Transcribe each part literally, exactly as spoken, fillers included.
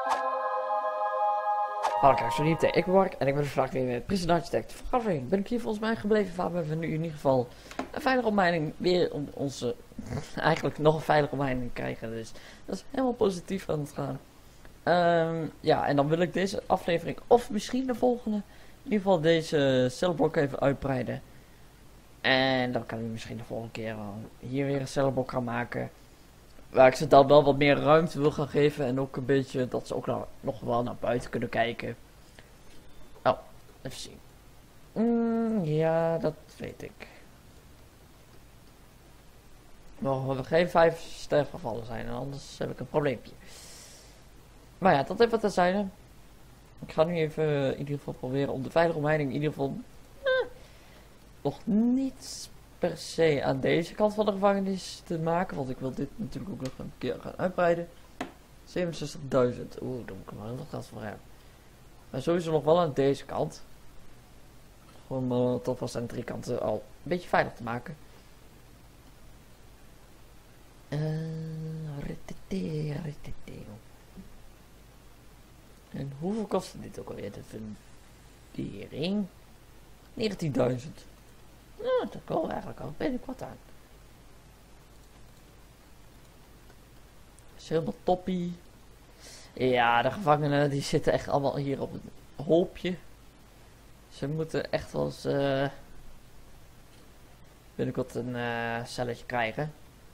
Hallo kijkers van I P T, ik ben Mark en ik ben vandaag weer met Prison Architect. Voor aflevering ben ik hier volgens mij gebleven waar we nu in ieder geval een veilige omheining weer om onze, eigenlijk nog een veilige omheining krijgen. Dus dat is helemaal positief aan het gaan. Um, ja, en dan wil ik deze aflevering, of misschien de volgende, in ieder geval deze cellenblok even uitbreiden. En dan kan ik misschien de volgende keer wel hier weer een cellenblok gaan maken. Waar ik ze dan wel wat meer ruimte wil gaan geven. En ook een beetje dat ze ook nog, nog wel naar buiten kunnen kijken. Oh, even zien. Mm, ja, dat weet ik. Mogen we geen vijf sterfgevallen zijn. Anders heb ik een probleempje. Maar ja, dat even terzijde. Ik ga nu even in ieder geval proberen om de veilige omheining in ieder geval... Eh, nog niet per se aan deze kant van de gevangenis te maken. Want ik wil dit natuurlijk ook nog een keer gaan uitbreiden. zevenenzestigduizend. Oeh, daar moet ik maar nog geld voor hebben. Maar sowieso nog wel aan deze kant. Gewoon uh, tot was aan de drie kanten al een beetje veilig te maken. Uh, ritete, ritete. En hoeveel kostte dit ook alweer? De fundering? negentienduizend. Nou, dat kan eigenlijk al. Ben ik wat aan. Dat is helemaal toppie. Ja, de gevangenen die zitten echt allemaal hier op een hoopje. Ze moeten echt wel eens uh, binnenkort een uh, celletje krijgen.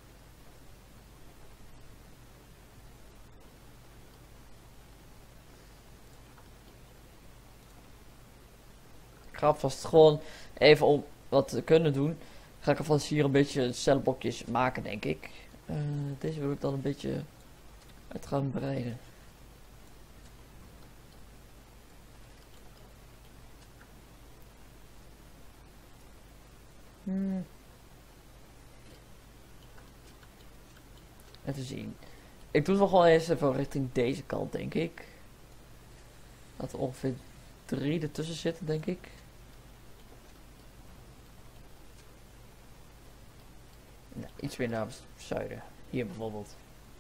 Ik ga alvast gewoon even om wat te kunnen doen. Ga ik alvast hier een beetje cellenblokjes maken, denk ik. Uh, deze wil ik dan een beetje uit gaan breiden. Hmm. Even zien. Ik doe het wel gewoon eens even richting deze kant, denk ik. Dat er ongeveer drie ertussen zitten, denk ik. Nou, iets meer naar het zuiden. Hier bijvoorbeeld.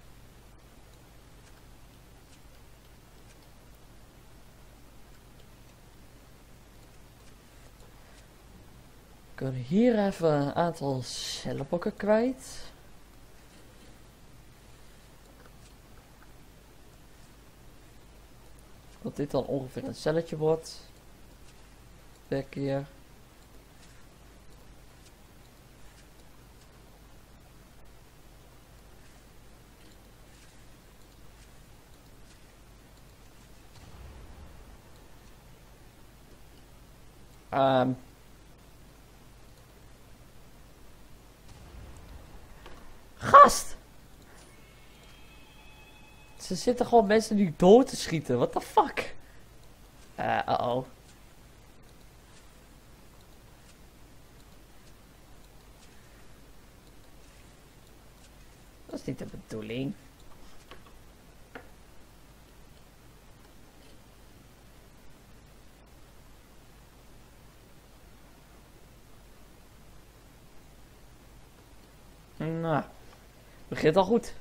We kunnen hier even een aantal cellenblokken kwijt. Dat dit dan ongeveer een celletje wordt. Per keer. Um, Gast! Ze zitten gewoon mensen nu dood te schieten. What the fuck? Uh, uh-oh. Dat is niet de bedoeling. Nou, begint al goed.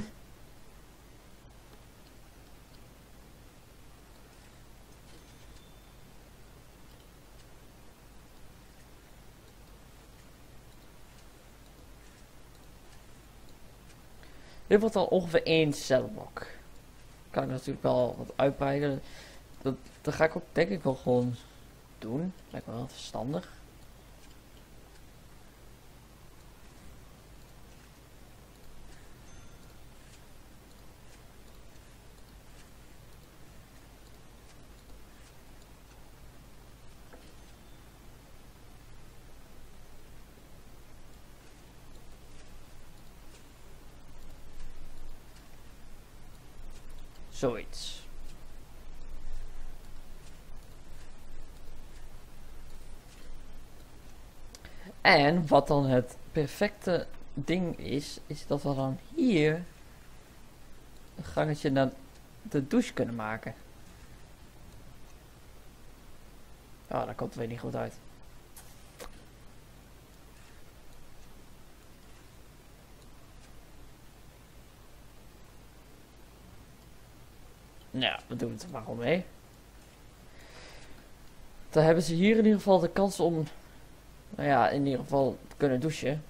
Dit wordt al ongeveer één cellenblok. Kan ik natuurlijk wel wat uitbreiden. Dat, dat ga ik ook denk ik wel gewoon doen. Lijkt me wel verstandig. Zoiets. En wat dan het perfecte ding is, is dat we dan hier een gangetje naar de douche kunnen maken. Oh, dat komt er weer niet goed uit. Nou, we doen het er maar gewoon mee. Dan hebben ze hier in ieder geval de kans om, nou ja, in ieder geval te kunnen douchen.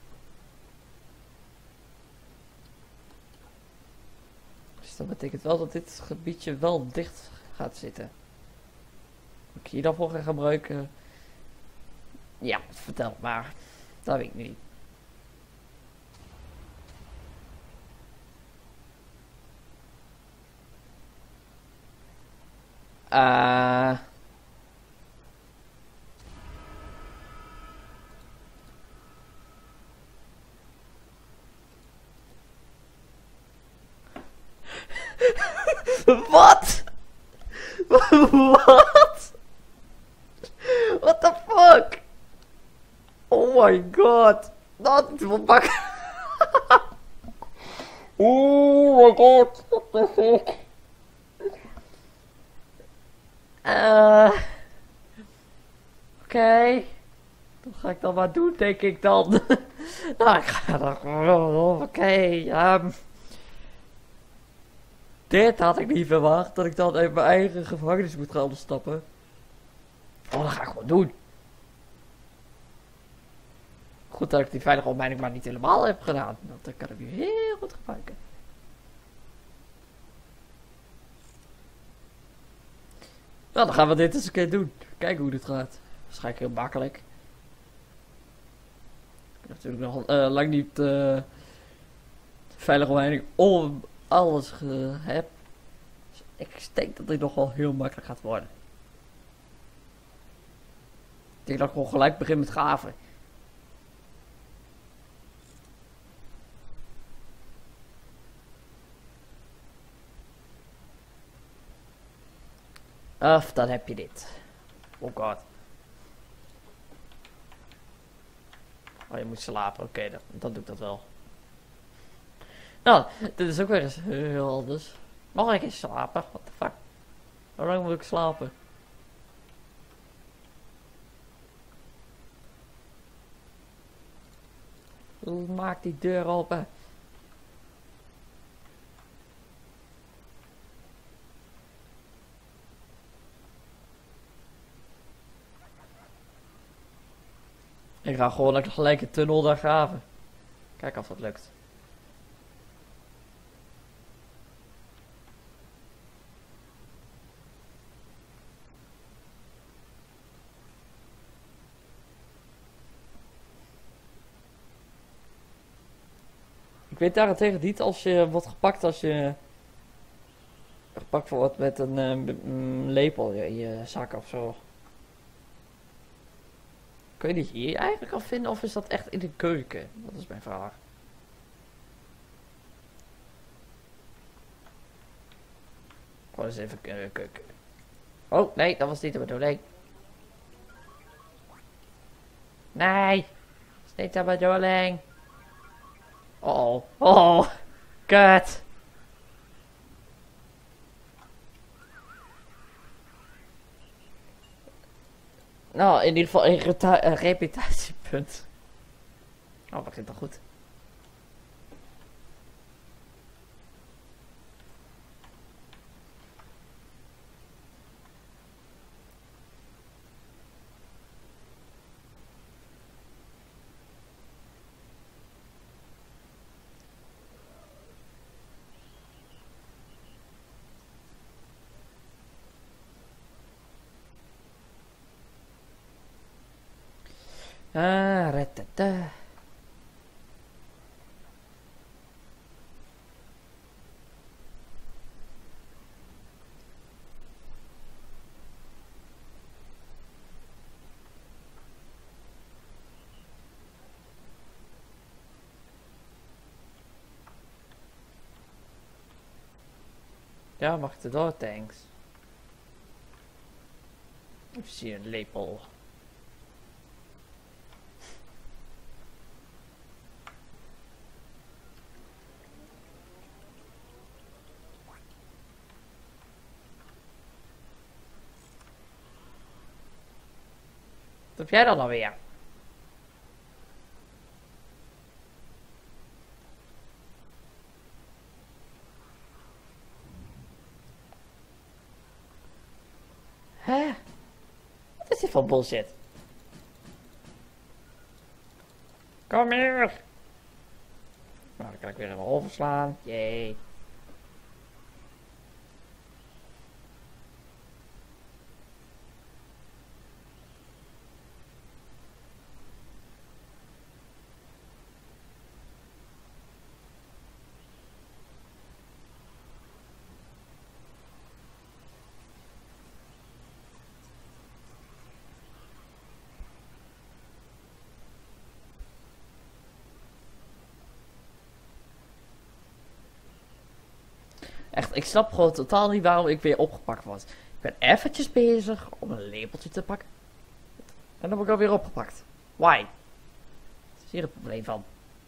Dus dat betekent wel dat dit gebiedje wel dicht gaat zitten. Moet ik hier dan voor gaan gebruiken? Ja, vertel maar. Dat weet ik niet. Uh... Wat? Wat? What the fuck? Oh my god. Dat wat bak. Oh my god. What the fuck? Uh, Oké. Okay. Dat ga ik dan maar doen, denk ik dan. Nou, ik ga dan gewoon. Oké. Okay, um, dit had ik niet verwacht. Dat ik dan uit mijn eigen gevangenis moet gaan stappen. Oh, dat ga ik gewoon doen. Goed dat ik die veilige omheining maar niet helemaal heb gedaan. Dat kan ik nu heel goed gebruiken. Nou, dan gaan we dit eens een keer doen. Kijken hoe dit gaat. Waarschijnlijk heel makkelijk. Ik heb natuurlijk nog uh, lang niet uh, veilige omheining om alles ge heb. Dus ik denk dat dit nog wel heel makkelijk gaat worden. Ik denk dat ik gewoon gelijk begin met graven. Of dan heb je dit. Oh god. Oh, je moet slapen. Oké, okay, dan, dan doe ik dat wel. Nou, dit is ook weer eens heel anders. Mag ik eens slapen? What the fuck? Hoe lang moet ik slapen? Maak die deur open. Ik ga gewoon gelijk een tunnel daar graven. Kijk of dat lukt. Ik weet daarentegen niet als je wordt gepakt als je gepakt wordt met een uh, lepel in je zak of zo. Kun je die hier eigenlijk al vinden of is dat echt in de keuken? Dat is mijn vraag. Gewoon eens even uh, keuken. Oh, nee, dat was niet de bedoeling. Nee, dat is niet de bedoeling. Oh, oh, kut. Nou, in ieder geval een, een reputatiepunt. Oh, dat klinkt toch goed. Ah, ratata. Ja, mag ik erdoor, thanks. Ik zie een lepel. Wat heb jij dan alweer? Hè? Wat is dit voor bullshit? Kom hier! Nou, dan kan ik weer even overslaan. Jee. Echt, ik snap gewoon totaal niet waarom ik weer opgepakt was. Ik ben eventjes bezig om een lepeltje te pakken. En dan word ik alweer opgepakt. Why? Dat is hier het probleem van.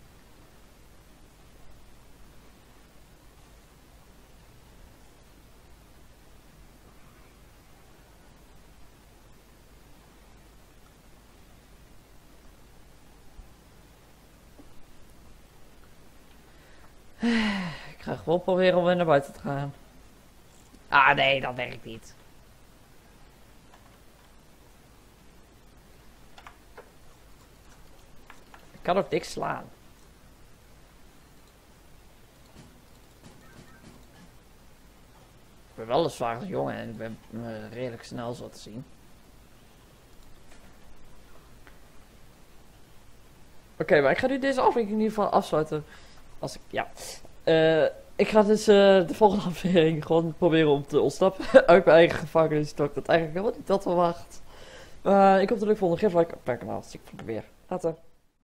Ik ga gewoon proberen om weer naar buiten te gaan. Ah nee, dat werkt niet. Ik kan ook niks slaan. Ik ben wel een zware jongen en ik ben uh, redelijk snel zo te zien. Oké, okay, maar ik ga nu deze aflevering in ieder geval afsluiten. Als ik, ja. Uh, ik ga dus uh, de volgende aflevering gewoon proberen om te ontsnappen uit mijn eigen gevangenis. Dat ik dat eigenlijk helemaal niet had verwacht. Uh, ik hoop dat het leuk vond. Geef een like op mijn kanaal. Zie ik van weer. Later.